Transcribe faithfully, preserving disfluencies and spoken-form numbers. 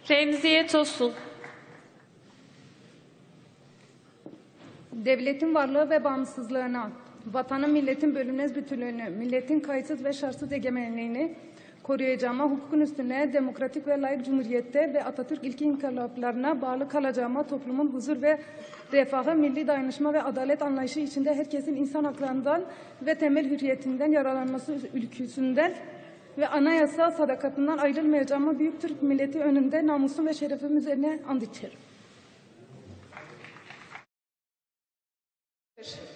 Remziye Tosul. Devletin varlığı ve bağımsızlığına, vatanın milletin bölünmez bütünlüğünü, milletin kayıtsız ve şartsız egemenliğini koruyacağıma, hukukun üstüne, demokratik ve layık cumhuriyette ve Atatürk ilke inkılaplarına bağlı kalacağıma, toplumun huzur ve refahı, milli dayanışma ve adalet anlayışı içinde herkesin insan haklarından ve temel hürriyetinden yararlanması ülküsünden ve anayasa sadakatinden ayrılmayacağıma büyük Türk milleti önünde namusum ve şerefim üzerine and içerim.